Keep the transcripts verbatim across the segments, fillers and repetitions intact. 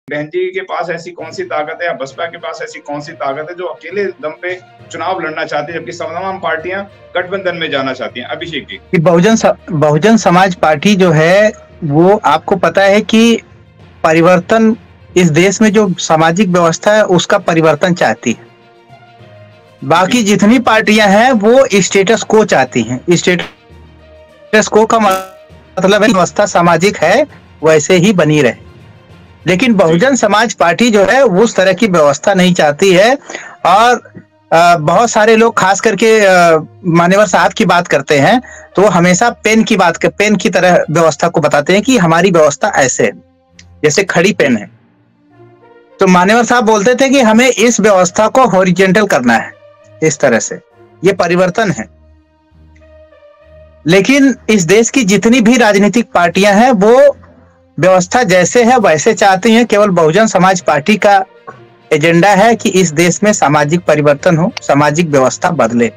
बहन जी के पास ऐसी कौन सी ताकत है या बसपा के पास ऐसी कौन सी ताकत है जो अकेले दम पे चुनाव लड़ना चाहती है, जबकि तमाम पार्टियां गठबंधन में जाना चाहती हैं? अभिषेक जी, बहुजन स, बहुजन समाज पार्टी जो है वो आपको पता है कि परिवर्तन, इस देश में जो सामाजिक व्यवस्था है उसका परिवर्तन चाहती है। बाकी जितनी पार्टियां हैं वो स्टेटस को चाहती हैं। स्टेटस को का मतलब है व्यवस्था सामाजिक है वैसे ही बनी रहे, लेकिन बहुजन समाज पार्टी जो है उस तरह की व्यवस्था नहीं चाहती है। और आ, बहुत सारे लोग खास करके मान्यवर साहब की बात करते हैं तो वो हमेशा पेन की बात कर, पेन की तरह व्यवस्था को बताते हैं कि हमारी व्यवस्था ऐसे है जैसे खड़ी पेन है। तो मान्यवर साहब बोलते थे कि हमें इस व्यवस्था को हॉरिजॉन्टल करना है, इस तरह से ये परिवर्तन है। लेकिन इस देश की जितनी भी राजनीतिक पार्टियां हैं वो व्यवस्था जैसे है वैसे चाहती हैं। केवल बहुजन समाज पार्टी का एजेंडा है कि इस देश में सामाजिक परिवर्तन हो, सामाजिक व्यवस्था बदले।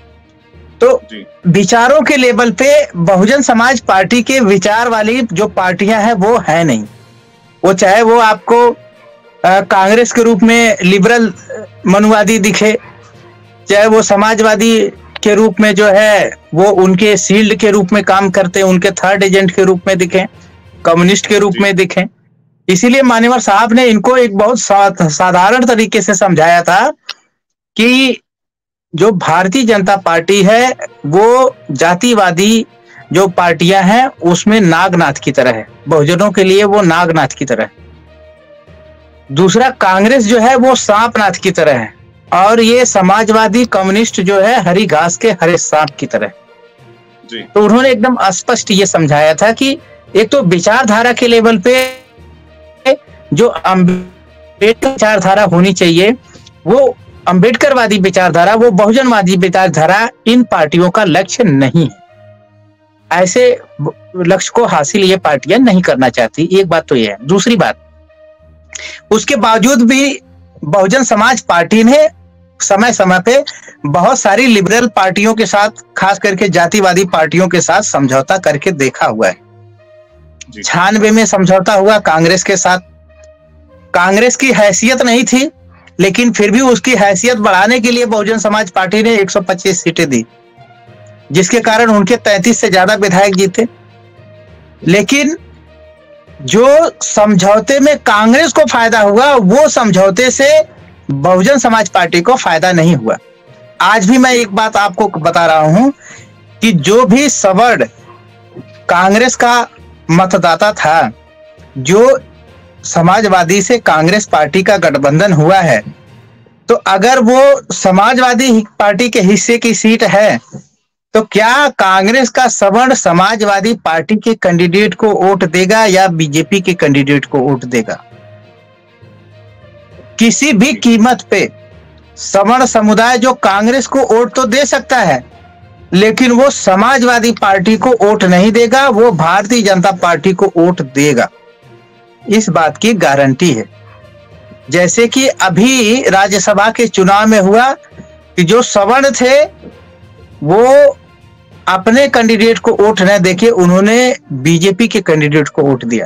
तो विचारों के लेवल पे बहुजन समाज पार्टी के विचार वाली जो पार्टियां हैं वो है नहीं। वो चाहे वो आपको कांग्रेस के रूप में लिबरल मनुवादी दिखे, चाहे वो समाजवादी के रूप में जो है वो उनके शील्ड के रूप में काम करते, उनके थर्ड एजेंट के रूप में दिखें, कम्युनिस्ट के रूप में दिखें। इसीलिए मान्यवर साहब ने इनको एक बहुत साधारण तरीके से समझाया था कि जो भारतीय जनता पार्टी है वो जातिवादी जो पार्टियां हैं उसमें नागनाथ की तरह है, बहुजनों के लिए वो नागनाथ की तरह है। दूसरा, कांग्रेस जो है वो सांपनाथ की तरह है, और ये समाजवादी कम्युनिस्ट जो है हरी घास के हरे सांप की तरह। जी। तो उन्होंने एकदम स्पष्ट ये समझाया था कि एक तो विचारधारा के लेवल पे जो अम्बेडकर विचारधारा होनी चाहिए वो अम्बेडकरवादी विचारधारा, वो बहुजनवादी विचारधारा इन पार्टियों का लक्ष्य नहीं है। ऐसे लक्ष्य को हासिल ये पार्टियां नहीं करना चाहती। एक बात तो ये है। दूसरी बात, उसके बावजूद भी बहुजन समाज पार्टी ने समय समय पे बहुत सारी लिबरल पार्टियों के साथ, खास करके जातिवादी पार्टियों के साथ समझौता करके देखा हुआ है। छियानवे में समझौता हुआ कांग्रेस के साथ। कांग्रेस की हैसियत नहीं थी, लेकिन फिर भी उसकी हैसियत बढ़ाने के लिए बहुजन समाज पार्टी ने एक सौ पच्चीस सीटें दी, जिसके कारण उनके तैंतीस से ज्यादा विधायक जीते। लेकिन जो समझौते में कांग्रेस को फायदा हुआ वो समझौते से बहुजन समाज पार्टी को फायदा नहीं हुआ। आज भी मैं एक बात आपको बता रहा हूं कि जो भी सवर्ण कांग्रेस का मतदाता था, जो समाजवादी से कांग्रेस पार्टी का गठबंधन हुआ है, तो अगर वो समाजवादी पार्टी के हिस्से की सीट है तो क्या कांग्रेस का सवर्ण समाजवादी पार्टी के कैंडिडेट को वोट देगा या बीजेपी के कैंडिडेट को वोट देगा? किसी भी कीमत पे सवर्ण समुदाय जो कांग्रेस को वोट तो दे सकता है, लेकिन वो समाजवादी पार्टी को वोट नहीं देगा, वो भारतीय जनता पार्टी को वोट देगा। इस बात की गारंटी है। जैसे कि अभी राज्यसभा के चुनाव में हुआ कि जो सवर्ण थे वो अपने कैंडिडेट को वोट न देके उन्होंने बीजेपी के कैंडिडेट को वोट दिया।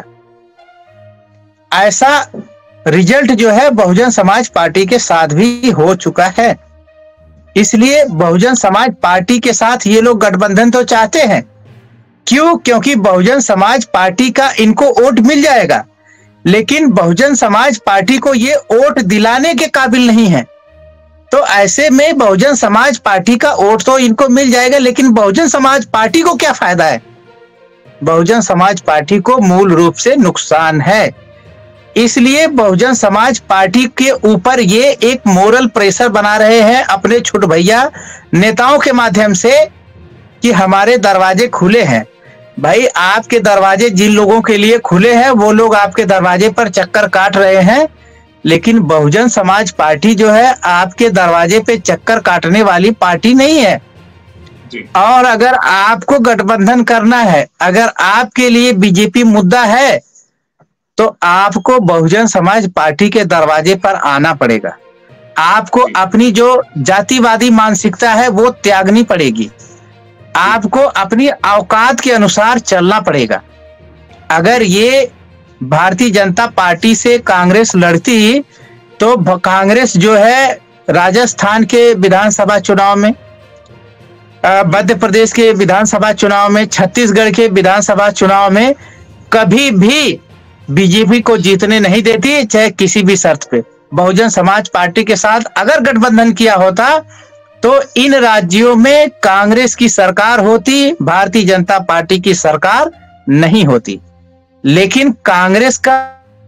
ऐसा रिजल्ट जो है बहुजन समाज पार्टी के साथ भी हो चुका है। इसलिए बहुजन समाज पार्टी के साथ ये लोग गठबंधन तो चाहते हैं। क्यों? क्योंकि बहुजन समाज पार्टी का इनको वोट मिल जाएगा, लेकिन बहुजन समाज पार्टी को ये वोट दिलाने के काबिल नहीं है। तो ऐसे में बहुजन समाज पार्टी का वोट तो इनको मिल जाएगा, लेकिन बहुजन समाज पार्टी को क्या फायदा है? बहुजन समाज पार्टी को मूल रूप से नुकसान है। इसलिए बहुजन समाज पार्टी के ऊपर ये एक मोरल प्रेशर बना रहे हैं अपने छोट भैया नेताओं के माध्यम से कि हमारे दरवाजे खुले हैं। भाई, आपके दरवाजे जिन लोगों के लिए खुले हैं वो लोग आपके दरवाजे पर चक्कर काट रहे हैं, लेकिन बहुजन समाज पार्टी जो है आपके दरवाजे पे चक्कर काटने वाली पार्टी नहीं है। जी। और अगर आपको गठबंधन करना है, अगर आपके लिए बीजेपी मुद्दा है, तो आपको बहुजन समाज पार्टी के दरवाजे पर आना पड़ेगा। आपको अपनी जो जातिवादी मानसिकता है वो त्यागनी पड़ेगी। आपको अपनी औकात के अनुसार चलना पड़ेगा। अगर ये भारतीय जनता पार्टी से कांग्रेस लड़ती तो कांग्रेस जो है राजस्थान के विधानसभा चुनाव में, मध्य प्रदेश के विधानसभा चुनाव में, छत्तीसगढ़ के विधानसभा चुनाव में कभी भी बीजेपी को जीतने नहीं देती, चाहे किसी भी शर्त पे। बहुजन समाज पार्टी के साथ अगर गठबंधन किया होता तो इन राज्यों में कांग्रेस की सरकार होती, भारतीय जनता पार्टी की सरकार नहीं होती। लेकिन कांग्रेस का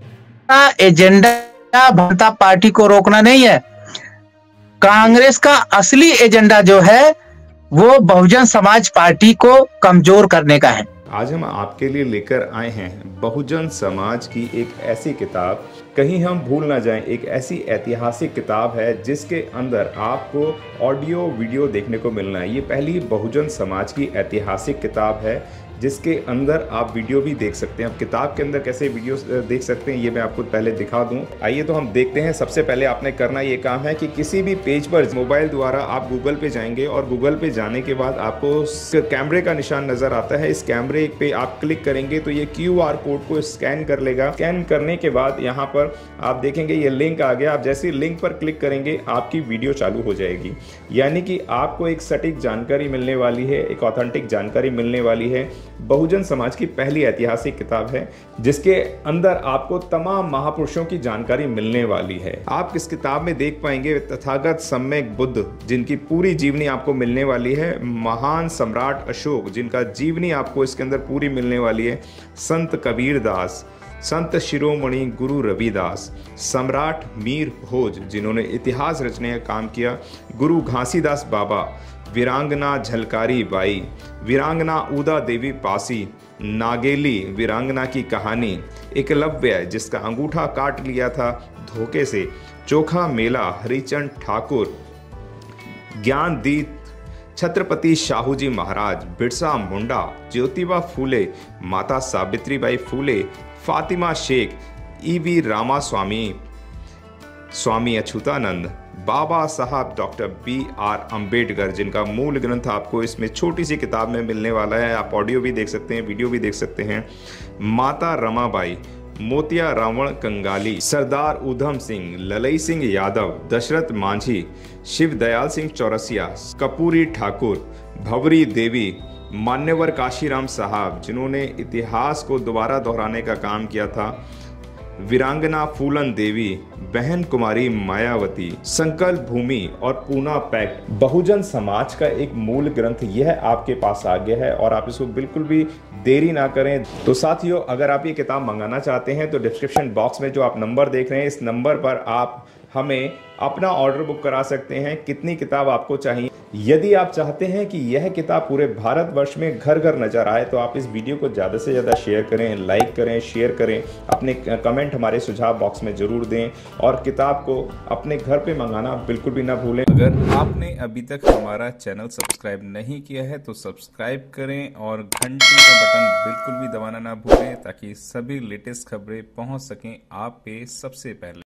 एजेंडा जनता पार्टी को रोकना नहीं है। कांग्रेस का असली एजेंडा जो है वो बहुजन समाज पार्टी को कमजोर करने का है। आज हम आपके लिए लेकर आए हैं बहुजन समाज की एक ऐसी किताब, कहीं हम भूल ना जाएं, एक ऐसी ऐतिहासिक किताब है जिसके अंदर आपको ऑडियो वीडियो देखने को मिलना है। ये पहली बहुजन समाज की ऐतिहासिक किताब है जिसके अंदर आप वीडियो भी देख सकते हैं। अब किताब के अंदर कैसे वीडियो देख सकते हैं ये मैं आपको पहले दिखा दूं। आइए तो हम देखते हैं। सबसे पहले आपने करना ये काम है कि किसी भी पेज पर मोबाइल द्वारा आप गूगल पे जाएंगे और गूगल पे जाने के बाद आपको कैमरे का निशान नजर आता है। इस कैमरे पे आप क्लिक करेंगे तो ये क्यू आर कोड को स्कैन कर लेगा। स्कैन करने के बाद यहाँ पर आप देखेंगे ये लिंक आ गया। आप जैसे लिंक पर क्लिक करेंगे आपकी वीडियो चालू हो जाएगी, यानी कि आपको एक सटीक जानकारी मिलने वाली है, एक ऑथेंटिक जानकारी मिलने वाली है। बहुजन समाज की पहली ऐतिहासिक किताब है जिसके अंदर आपको तमाम महापुरुषों की जानकारी मिलने वाली है। आप इस किताब में देख पाएंगे तथागत सम्यक बुद्ध जिनकी पूरी जीवनी आपको मिलने वाली है, महान सम्राट अशोक जिनका जीवनी आपको इसके अंदर पूरी मिलने वाली है, संत कबीर दास, संत शिरोमणि गुरु रविदास, सम्राट मीर भोज जिन्होंने इतिहास रचने का काम किया, गुरु घासीदास बाबा, वीरांगना झलकारी बाई, वीरांगना उदा देवी पासी, नागेली वीरांगना की कहानी, एकलव्य जिसका अंगूठा काट लिया था धोखे से, चोखा मेला हरिचंद ठाकुर, ज्ञानदीप छत्रपति शाहूजी महाराज, बिरसा मुंडा, ज्योतिबा फूले, माता Savitribai Phule, Fatima Sheikh, E V Ramaswami, Swami Achyutanand, Baba Saheb doctor B are Ambedkar जिनका मूल ग्रंथ आपको इसमें छोटी सी किताब में मिलने वाला है। आप ऑडियो भी देख सकते हैं, वीडियो भी देख सकते हैं। माता रमाबाई, मोतिया रावण कंगाली, सरदार उधम सिंह, ललई सिंह यादव, दशरथ मांझी, शिव दयाल सिंह चौरसिया, कपूरी ठाकुर, भवरी देवी, मान्यवर काशीराम साहब जिन्होंने इतिहास को दोबारा दोहराने का काम किया था, वीरांगना फूलन देवी, बहन कुमारी मायावती, संकल्प भूमि और पूना पैक्ट। बहुजन समाज का एक मूल ग्रंथ यह आपके पास आ गया है और आप इसको बिल्कुल भी देरी ना करें। तो साथियों, अगर आप ये किताब मंगाना चाहते हैं तो डिस्क्रिप्शन बॉक्स में जो आप नंबर देख रहे हैं इस नंबर पर आप हमें अपना ऑर्डर बुक करा सकते हैं। कितनी किताब आपको चाहिए? यदि आप चाहते हैं कि यह किताब पूरे भारतवर्ष में घर घर नजर आए तो आप इस वीडियो को ज़्यादा से ज़्यादा शेयर करें, लाइक करें, शेयर करें, अपने कमेंट हमारे सुझाव बॉक्स में ज़रूर दें और किताब को अपने घर पे मंगाना बिल्कुल भी ना भूलें। अगर आपने अभी तक हमारा चैनल सब्सक्राइब नहीं किया है तो सब्सक्राइब करें और घंटी का बटन बिल्कुल भी दबाना ना भूलें ताकि सभी लेटेस्ट खबरें पहुंच सकें आप पे सबसे पहले।